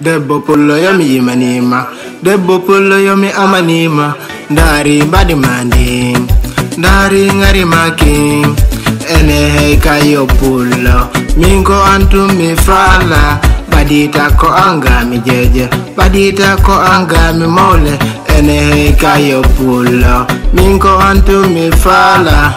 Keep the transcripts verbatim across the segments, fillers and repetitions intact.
Debbo pullo yomi yimanima, debbo pullo yomi amanima. Dari badi mandi, dari ngari maki. Ene hei kayo pullo, minko antum mi fala. Badita ko anga mi jeje, badita ko anga mi mole. Ene hei kayo pullo, minko antum mi fala.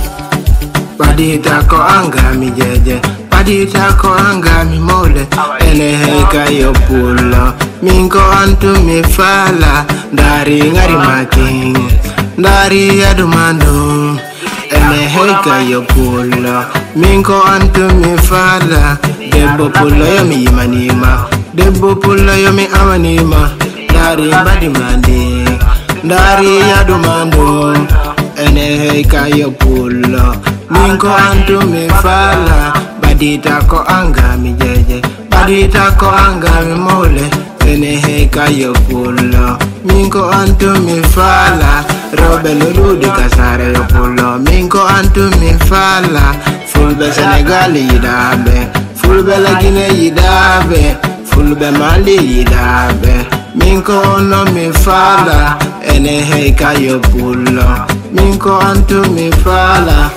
Badita ko anga mi jeje, badita ko anga mi mole. Ene hei kayo pullo, minko antum mi fala. Dari ngari making, dari adumando. Ene hei kayo pullo, minko antum mi fala. Debbo pullo yomi yimanima, debbo pullo yomi amanima. Dari badi mandi, dari adumando. Ene hei kayo pullo, minko antum mi fala. Badita ko anga mi jeje, badita ko anga mi mole. Ene hei kayo pullo, minko antum mi fala. Robe luludi kasare yo pullo, minko antum mi fala. Fulbe Senegal yidabe, fulbe la Guinea yidabe, fulbe Mali yidabe. Minko ono mi fala. Ene hei kayo pullo, minko antum mi fala.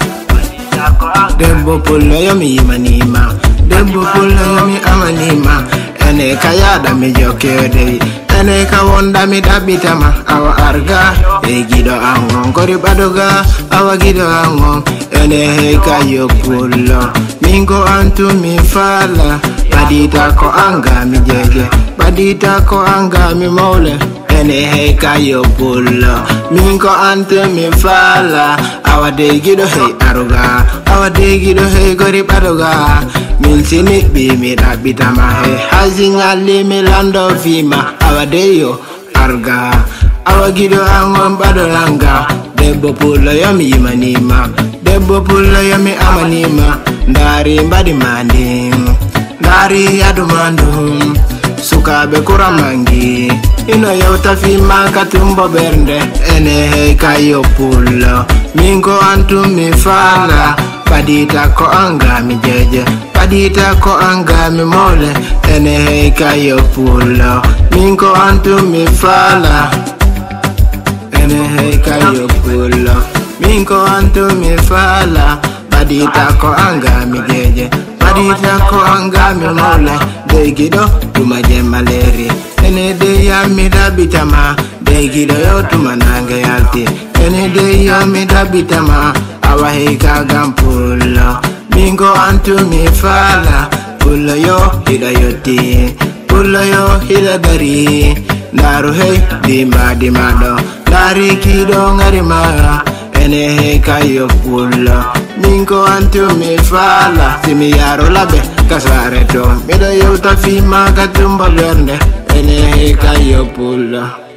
Debbo pullo yomi yimanima, debbo pullo yomi amanima. Ene kayada mi jokede, ene kawonda mi dabitama. Awa arga, e gido angon, kori badoga, awa gido angon. Ene hei kayo pullo, minko antum mi fala. Badita ko anga mi jeje, badita ko anga mi mole. Ene hei kayo pullo, minko antum mi fala. Awa de gido hei aruga, awa de gido hei kori badoga. Min sini bi mi dabitama he, hazingali mi lando fima. Awa de yo arga, awa gido angon badolanga. Debbo pullo yomi yimanima, debbo pullo yomi amanima. Dari badi mandi, dari adumando. Sukabe kuramangi, ino yauta fima katumbo bernde. Ene hei kayo pullo, minko antum mi fala. Badita ko anga mi jeje, badita ko anga mi mole. Ene hei kayo pullo, minko antum mi fala. Ene hei kayo pullo, minko antum mi fala. Badita ko anga mi jeje, badita ko anga mi mole. De gido tuma jemaleri, ene de ya mi dabitama. De gido yo tuma nange yalti, ene de ya mi dabitama. Awa hei kagam pullo, minko antum mi fala. Pullo yo hida yoti, pullo yo hida dari. Naru hei dimba dimado, dari kido ngari maga. Ene hei kayo pullo, minko antum mi fala. Simi yaro labe kasare to, mido yauta fima katumba bernde. Ene hei kayo pullo.